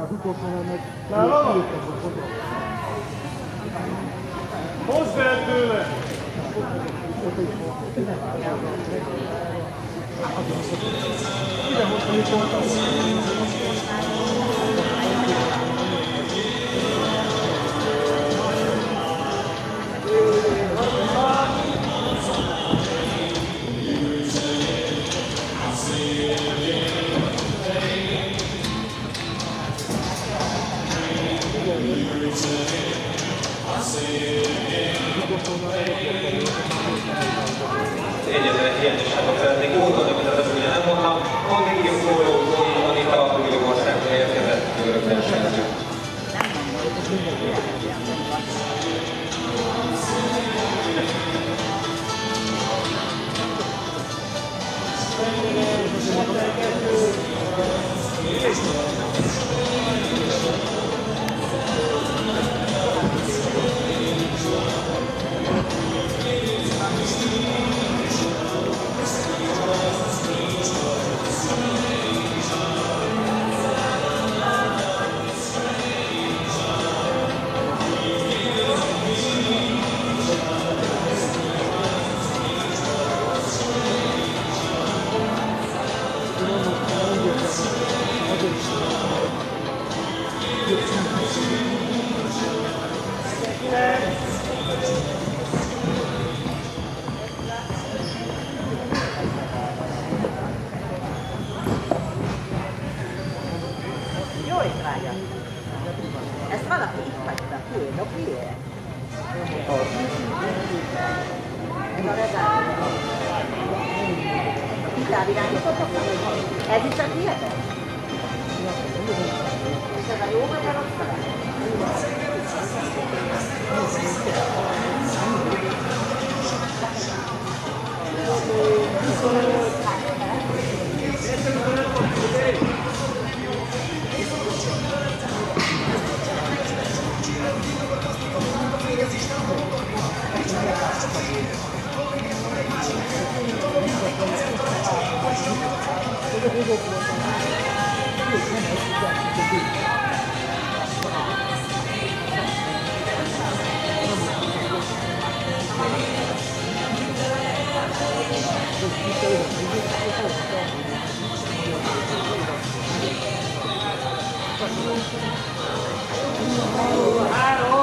Hozd el tőle! Egyetlen szeretnék mondani, amit az ugye nem mondtam, addig jó szóló, amit a Magyarországban érkezett görög versenyző. Jó étvágyat! Ezt valaki itt hagyta, ki? Dokié? Ez a regály. Itt elvirányítottak? Ez is a tiéd? És ez a jó vagy a rossz talán?